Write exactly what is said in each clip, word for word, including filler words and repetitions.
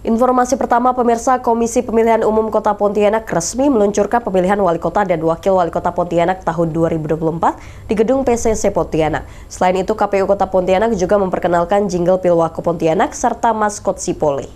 Informasi pertama, pemirsa, Komisi Pemilihan Umum Kota Pontianak resmi meluncurkan pemilihan wali kota dan wakil wali kota Pontianak tahun dua ribu dua puluh empat di Gedung P C C Pontianak. Selain itu, K P U Kota Pontianak juga memperkenalkan jingle Pilwako Pontianak serta maskot Sipoli.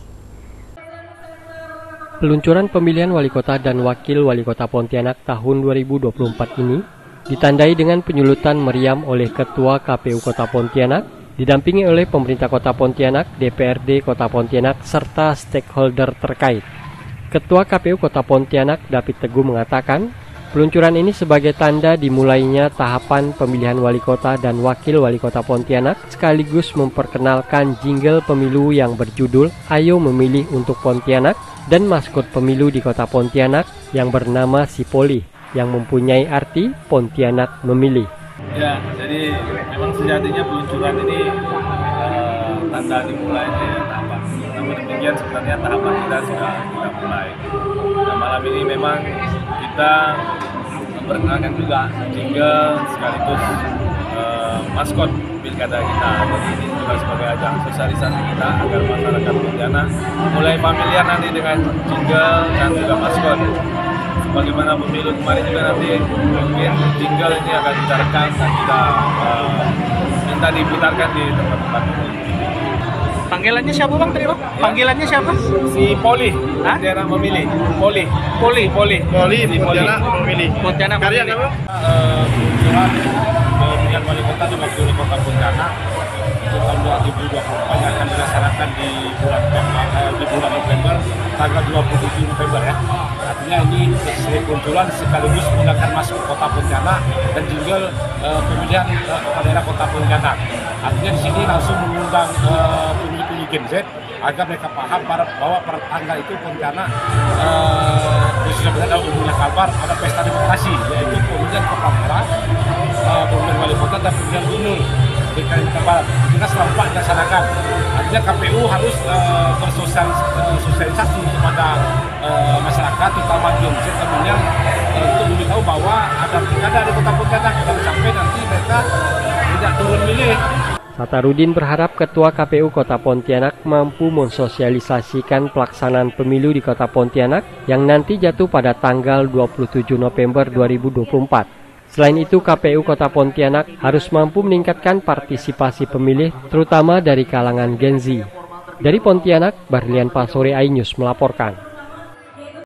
Peluncuran pemilihan wali kota dan wakil wali kota Pontianak tahun dua ribu dua puluh empat ini ditandai dengan penyulutan meriam oleh Ketua K P U Kota Pontianak, didampingi oleh pemerintah Kota Pontianak, D P R D Kota Pontianak, serta stakeholder terkait. Ketua K P U Kota Pontianak, David Teguh, mengatakan, peluncuran ini sebagai tanda dimulainya tahapan pemilihan wali kota dan wakil wali kota Pontianak, sekaligus memperkenalkan jingle pemilu yang berjudul Ayo Memilih untuk Pontianak dan maskot pemilu di Kota Pontianak yang bernama Sipoli, yang mempunyai arti Pontianak Memilih. Ya, jadi memang sejatinya peluncuran ini uh, tanda dimulainya ya, tahapan. Namun demikian sebenarnya tahapan kita sudah kita mulai. Nah, malam ini memang kita memperkenalkan juga jingle sekaligus uh, maskot pilkada kita. Jadi ini juga sebagai ajang sosialisasi kita agar masyarakat Pontianak mulai familiar nanti dengan jingle dan juga maskot. Bagaimana pemilu kemarin juga nanti mungkin jingle ini akan kita rekam dan kita uh, minta diputarkan di tempat-tempat umum. Panggilannya siapa bang tadi bang? Panggilannya siapa? Si Poli, Pontianak Memilih. Poli, Poli, Poli, Poli, si Pontianak Memilih. Pontianak Karya apa? Peluncuran pemilihan wali kota dan wakil wali kota Pontianak untuk tahun dua ribu dua puluh empat akan dilaksanakan di bulan di bulan November tanggal dua puluh tujuh November ya. Artinya ini sebagai peluncuran sekaligus menggunakan maskot Kota Pontianak dan jingle uh, pemilihan uh, kepala daerah Kota Pontianak. Artinya di sini langsung mengundang uh, pemilih-pemilih Gen Z agar mereka paham bahwa pada tanggal itu Pontianak uh, sudah berada dalam dunia kabar ada pesta demokrasi, yaitu pemilihan kepala daerah, uh, pemilihan wali kota dan pemilihan gubernur di Kalimantan Barat. Kita serentak dilaksanakan. Artinya K P U harus uh, bersosialisasi kepada uh, masyarakat, terutama Gen Z tentunya, uh, untuk memberitahu bahwa ada pilkada di Kota Pontianak dan sampai nanti mereka tidak turun milih. Satarudin berharap Ketua K P U Kota Pontianak mampu mensosialisasikan pelaksanaan pemilu di Kota Pontianak yang nanti jatuh pada tanggal dua puluh tujuh November dua ribu dua puluh empat. Selain itu, K P U Kota Pontianak harus mampu meningkatkan partisipasi pemilih, terutama dari kalangan Gen Z. Dari Pontianak, Barlian Pasore iNews melaporkan.